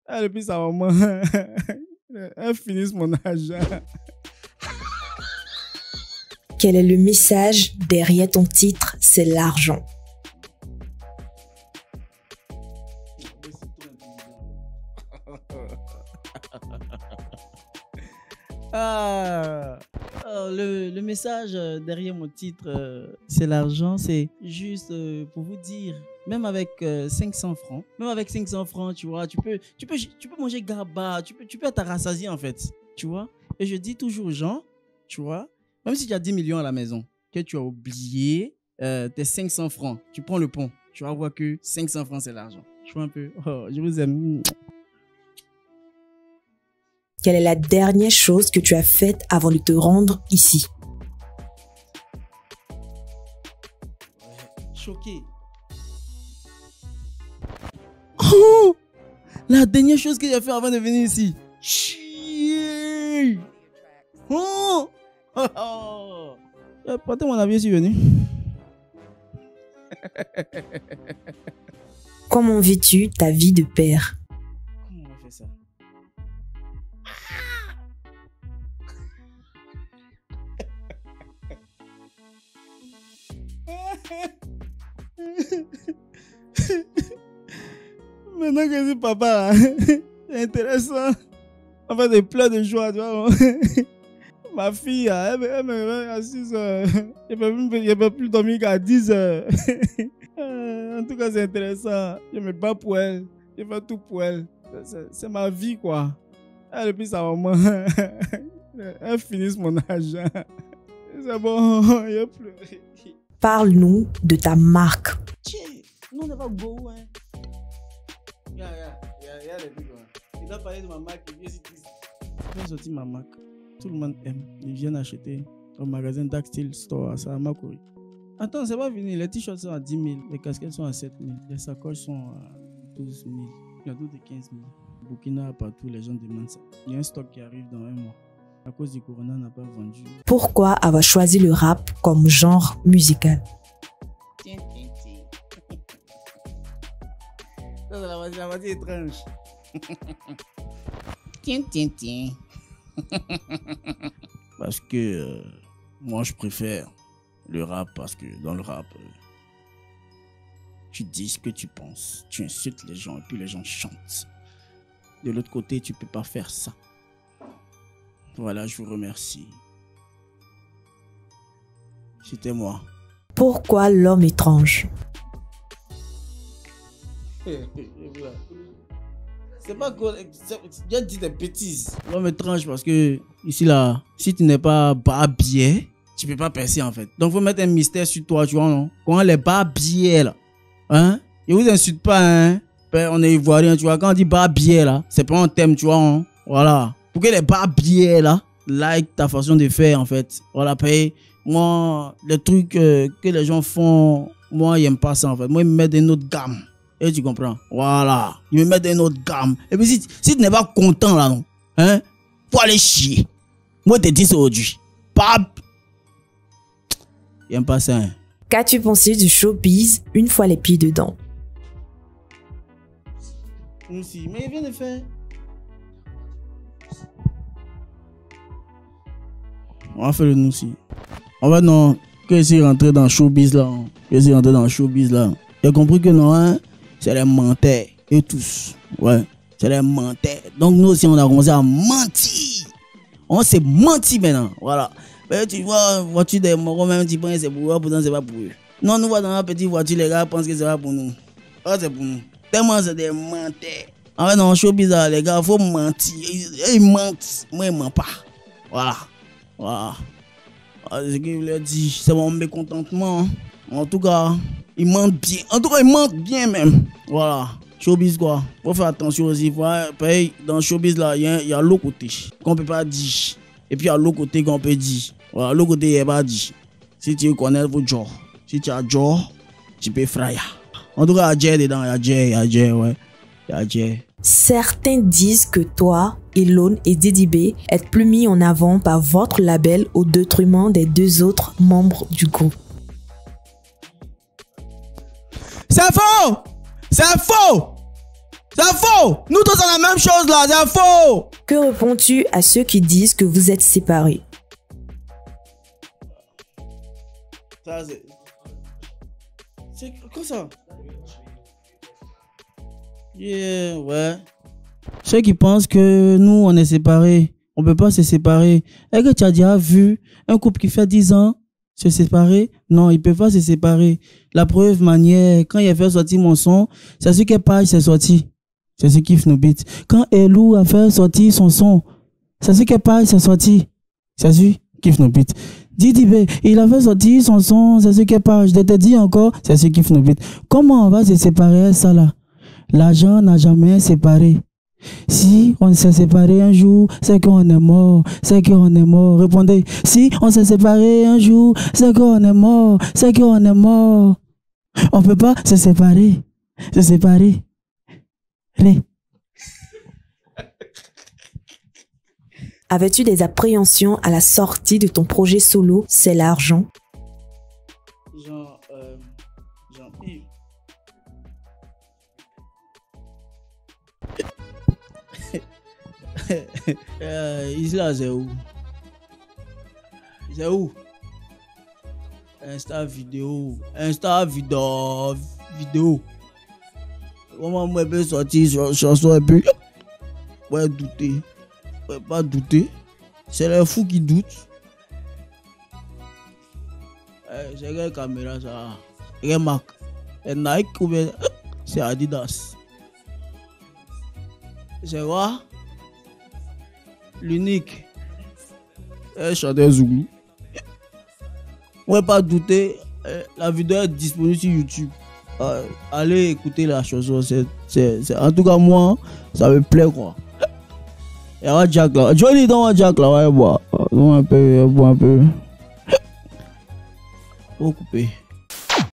Ah, depuis sa maman, elle finisse mon argent. Quel est le message derrière ton titre? C'est l'argent. Le message derrière mon titre, c'est l'argent. C'est juste pour vous dire, même avec 500 francs, tu vois, tu peux manger gaba, tu peux être rassasié en fait, tu vois. Et je dis toujours aux gens, tu vois, même si tu as 10 millions à la maison, que tu as oublié tes 500 francs, tu prends le pont, tu vas voir que 500 francs c'est l'argent. Je vois un peu, oh, je vous aime. Quelle est la dernière chose que tu as faite avant de te rendre ici? Choqué. Oh! La dernière chose que j'ai fait avant de venir ici. Chier! Oh! Portez mon avion, je suis venu. Comment vis-tu ta vie de père? Comment on fait ça? Maintenant que je suis papa, c'est intéressant. En fait, des pleurs de joie, tu vois. Ma fille, elle me met à 6 heures. Je ne peux plus dormir qu'à 10 heures. En tout cas, c'est intéressant. Je me bats pour elle. Je fais tout pour elle. C'est ma vie, quoi. Elle, depuis sa maman, elle finisse mon argent. C'est bon, je pleure. Parle-nous de ta marque. Non, on n'est pas beau, hein. Il y a les trucs, hein. Il doit parler de ma marque, il vient triste. Je vais sortir ma marque. Tout le monde aime. Ils viennent acheter au magasin Daxtil Store à Samakori. Attends, c'est pas fini. Les t-shirts sont à 10 000. Les casquettes sont à 7 000. Les sacoches sont à 12 000. Il y a d'autres de 15 000. Burkina, partout, les gens demandent ça. Il y a un stock qui arrive dans un mois. À cause du corona, on n'a pas vendu. Pourquoi avoir choisi le rap comme genre musical? Tiens. Ça, c'est la moitié étrange. Tiens. Parce que moi, je préfère le rap parce que dans le rap, tu dis ce que tu penses, tu insultes les gens et puis les gens chantent. De l'autre côté, tu peux pas faire ça. Voilà, je vous remercie. C'était moi. Pourquoi l'homme étrange? C'est pas quoi. J'ai dit des bêtises. L'homme étrange parce que ici là, si tu n'es pas barbier, tu peux pas percer en fait. Donc faut mettre un mystère sur toi, tu vois non? Quand les barbiers là, hein? Je vous insulte pas hein. Ben, on est ivoirien, tu vois. Quand on dit barbier là, c'est pas un thème, tu vois. Hein? Voilà. Pour que les barbiers là like ta façon de faire en fait. Voilà, paye. Moi, les trucs que les gens font, moi, j'aime pas ça en fait. Moi, ils me mettent une autre gamme. Et tu comprends? Voilà. Ils me mettent une autre gamme. Et puis, si tu n'es pas content là, non, hein, faut aller chier. Moi, je te dis ça aujourd'hui. Pap! J'aime pas ça. Hein. Qu'as-tu pensé du showbiz une fois les pieds dedans? Aussi, mais il vient de faire. On va faire le nous aussi. En fait, non, que si rentrer dans le showbiz là, j'ai compris que non, hein, c'est les menteurs et tous. Ouais, c'est les menteurs. Donc nous aussi, on a commencé à mentir. On s'est menti maintenant, voilà. Mais tu vois, voiture des morons, même tu penses que c'est pour eux, pourtant c'est pas pour eux. Non, nous voyons dans la petite voiture, les gars pensent que c'est pas pour nous. Oh, c'est pour nous. Tellement c'est des menteurs. En fait, dans le showbiz là, les gars, faut mentir. Ils mentent. Moi, ils mentent pas. Voilà. Ce qu'il voulait dire, c'est mon mécontentement. En tout cas, ils mentent bien. Ils mentent bien même. Voilà. Showbiz quoi. Faut faire attention aussi. Dans le showbiz là, il y a l'autre côté qu'on peut pas dire. Et puis il y a l'autre côté qu'on peut dire. Voilà, l'autre côté, il n'est pas dit. Si tu connais votre genre. Si tu as genre, tu peux fryer. En tout cas, il y a Jay dedans. Il y a Jay. Certains disent que toi, Elone et Didi B êtes plus mis en avant par votre label au détriment des deux autres membres du groupe. C'est faux! C'est faux. Nous tous on la même chose là, c'est faux. Que réponds-tu à ceux qui disent que vous êtes séparés? Ça, c'est quoi ça? Yeah, ouais. Ceux qui pensent que nous, on est séparés, on peut pas se séparer. Est-ce que tu as déjà vu un couple qui fait 10 ans se séparer? Non, ils peuvent pas se séparer. La preuve manière, quand il a fait sortir mon son, c'est ce que Page s'est sorti. C'est ce qui nous beat. Quand Elou a fait sortir son son, c'est ce que Page s'est sorti. C'est ce qui nous beat. Didibé, il a fait sortir son son, c'est ce que Page. Je te dis encore, c'est ce qui nous beat. Comment on va se séparer ça là? L'argent n'a jamais séparé. Si on s'est séparé un jour, c'est qu'on est mort. C'est qu'on est mort. Répondez. Si on s'est séparé un jour, c'est qu'on est mort. C'est qu'on est mort. On peut pas se séparer. Se séparer. Allez. Avais-tu des appréhensions à la sortie de ton projet solo, C'est l'argent? Jean-Yves. Ici là, c'est où? C'est où? Insta vidéo. Comment moi je peux sortir sur chanson un peu? Ouais, douter. Ouais, pas douter. C'est les fous qui doutent. C'est quelle caméra ça? Quelle marque? C'est Nike ou bien c'est Adidas? C'est quoi? L'unique. Chanteur Zouglou. Ouais, pas douter. La vidéo est disponible sur YouTube. Allez écouter la chanson. En tout cas, moi, ça me plaît quoi. Il y a un Jack là. Johnny dans un Jack là. Ouais, bois un peu. Faut couper.